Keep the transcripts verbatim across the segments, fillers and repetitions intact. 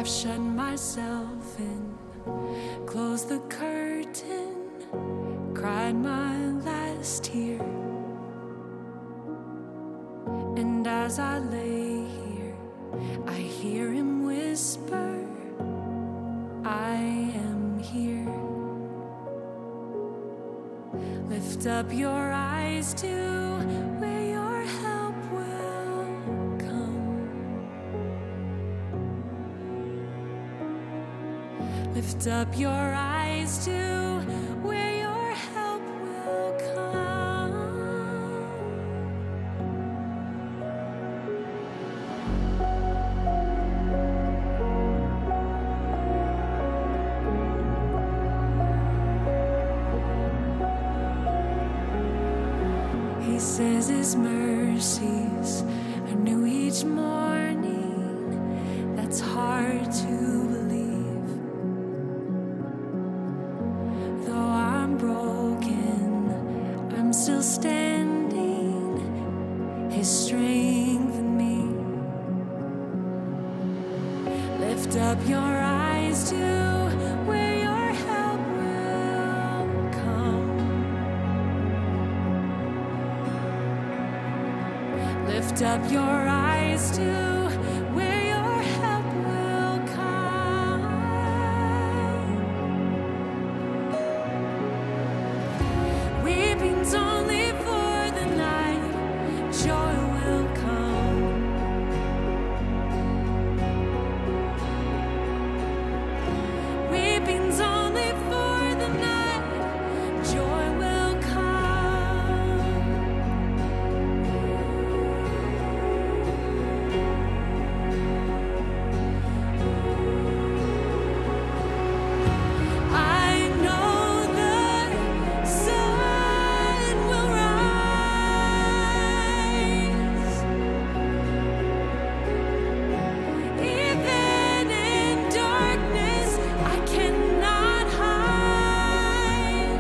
I've shut myself in, closed the curtain, cried my last tear. And as I lay here, I hear him whisper, I am here. Lift up your eyes to where your help will come. Lift up your eyes to where your help will come. He says his mercies are new each morning. That's hard to believe. Though I'm broken, I'm still standing. His strength in me. Lift up your eyes to where your help will come. Lift up your eyes to where your help will come. Weeping's only for the night, joy will come. Weeping's only for the night, joy will come. I know the sun will rise, even in darkness I cannot hide.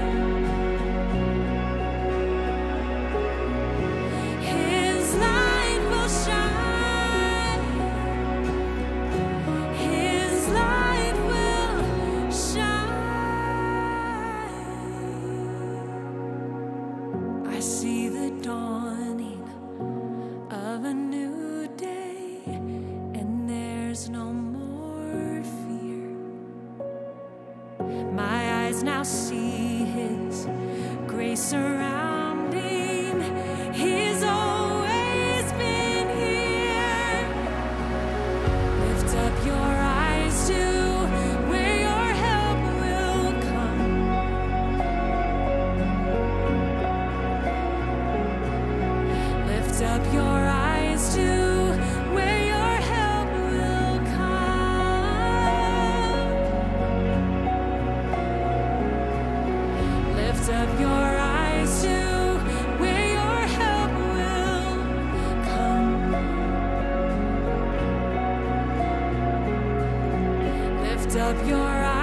His light will shine. His light will shine. I see the dawning of a new day, and there's no more fear. My eyes now see His grace surrounding. He's always been here. Lift up your eyes to where your help will come. Lift up your eyes to where your help will come. Lift up your eyes to where your help will come. Lift up your eyes.